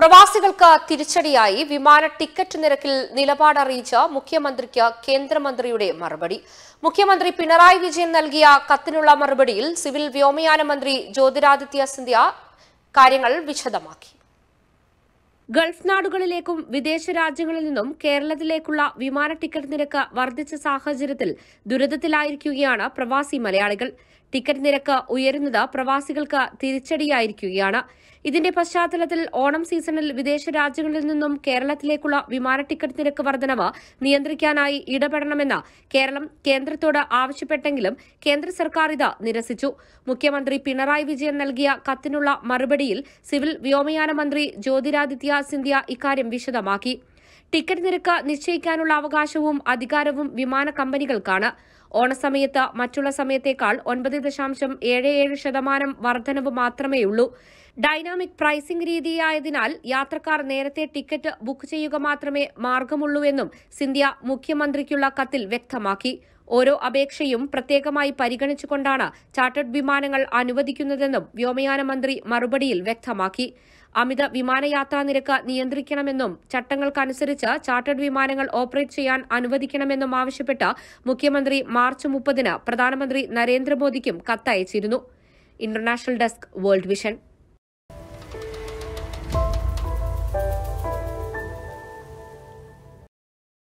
പ്രവാസികൾക്ക് തിരിച്ചടിയായി വിമാന ടിക്കറ്റ് നിരക്കിൽ നിലപാടറിയിച്ച മുഖ്യമന്ത്രിക്ക് കേന്ദ്രമന്ത്രിയുടെ മറുപടി. മുഖ്യമന്ത്രി പിണറായി വിജയൻ നൽകിയ കത്തിനുള്ള മറുപടിയിൽ സിവിൽ വ്യോമയാന മന്ത്രി ജ്യോതിരാദിത്യ സിന്ധ്യ കാര്യങ്ങൾ വിശദമാക്കി. ഗൾഫ് നാടുകളിലേക്കും വിദേശ രാജ്യങ്ങളിൽ നിന്നും കേരളത്തിലേക്കുള്ള വിമാന ടിക്കറ്റ് നിരക്ക് വർദ്ധിച്ച സാഹചര്യത്തിൽ ദുരിതത്തിലായിരിക്കുകയാണ് പ്രവാസി മലയാളികൾ. ടിക്കറ്റ് നിരക്ക് ഉയരുന്നത് പ്രവാസികൾക്ക് തിരിച്ചടിയായിരിക്കുകയാണ്. ഇതിന്റെ പശ്ചാത്തലത്തിൽ ഓണം സീസണിൽ വിദേശ രാജ്യങ്ങളിൽ നിന്നും കേരളത്തിലേക്കുള്ള വിമാന ടിക്കറ്റ് നിരക്ക് വർധനവ് നിയന്ത്രിക്കാനായി ഇടപെടണമെന്ന് കേരളം കേന്ദ്രത്തോട് ആവശ്യപ്പെട്ടെങ്കിലും കേന്ദ്ര സർക്കാർ ഇത് നിരസിച്ചു. മുഖ്യമന്ത്രി പിണറായി വിജയൻ നൽകിയ കത്തിനുള്ള മറുപടിയിൽ സിവിൽ വ്യോമയാന മന്ത്രി ജ്യോതിരാദിത്യ സിന്ധ്യ ഇക്കാര്യം വിശദമാക്കി. ടിക്കറ്റ് നിരക്ക് നിശ്ചയിക്കാനുള്ള അവകാശവും അധികാരവും വിമാന കമ്പനികൾക്കാണ്. ഓണസമയത്ത് മറ്റുള്ള സമയത്തേക്കാൾ 9.77% വർധനവ് മാത്രമേയുള്ളൂ. ഡൈനാമിക് പ്രൈസിംഗ് രീതിയായതിനാൽ യാത്രക്കാർ നേരത്തെ ടിക്കറ്റ് ബുക്ക് ചെയ്യുക മാത്രമേ മാർഗമുള്ളൂവെന്നും സിന്ധ്യ മുഖ്യമന്ത്രിക്കുള്ള കത്തിൽ വ്യക്തമാക്കി. ഓരോ അപേക്ഷയും പ്രത്യേകമായി പരിഗണിച്ചുകൊണ്ടാണ് ചാർട്ടേഡ് വിമാനങ്ങൾ അനുവദിക്കുന്നതെന്നും വ്യോമയാന മന്ത്രി മറുപടിയിൽ വ്യക്തമാക്കി. അമിത വിമാനയാത്രാ നിരക്ക് നിയന്ത്രിക്കണമെന്നും ചട്ടങ്ങൾക്കനുസരിച്ച് ചാർട്ടേഡ് വിമാനങ്ങൾ ഓപ്പറേറ്റ് ചെയ്യാൻ അനുവദിക്കണമെന്നും ആവശ്യപ്പെട്ട് മുഖ്യമന്ത്രി മാർച്ച് 30-ന് പ്രധാനമന്ത്രി നരേന്ദ്രമോദിക്കും കത്തയച്ചിരുന്നു. International desk, world vision.